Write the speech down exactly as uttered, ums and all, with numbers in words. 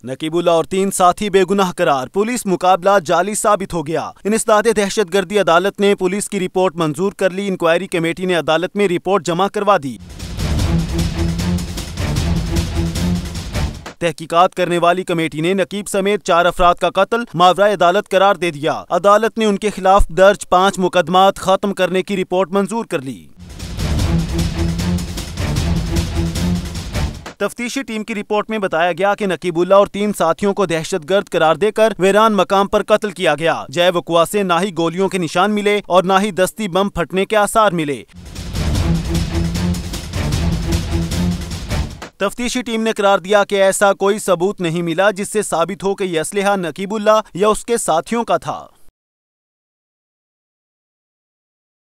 नकीबुल्ला और तीन साथी बेगुनाह करार, पुलिस मुकाबला जाली साबित हो गया। इंसदादे दहशतगर्दी अदालत ने पुलिस की रिपोर्ट मंजूर कर ली। इंक्वायरी कमेटी ने अदालत में रिपोर्ट जमा करवा दी। तहकीकात करने वाली कमेटी ने नकीब समेत चार अफराद का कत्ल मावराए अदालत करार दे दिया। अदालत ने उनके खिलाफ दर्ज पांच मुकदमात खत्म करने की रिपोर्ट मंजूर कर ली। तफ्तीशी टीम की रिपोर्ट में बताया गया कि नकीबुल्ला और तीन साथियों को दहशतगर्द करार देकर वीरान मकाम पर कत्ल किया गया। जय वकुआ से ना ही गोलियों के निशान मिले और ना ही दस्ती बम फटने के आसार मिले। तफ्तीशी टीम ने करार दिया कि ऐसा कोई सबूत नहीं मिला जिससे साबित हो कि यह असलहा नकीबुल्ला या उसके साथियों का था।